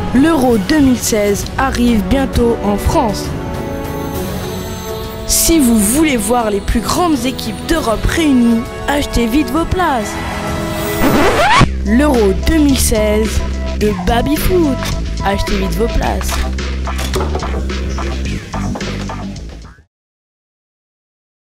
L'Euro 2016 arrive bientôt en France. Si vous voulez voir les plus grandes équipes d'Europe réunies, achetez vite vos places. L'Euro 2016 de Babyfoot. Achetez vite vos places.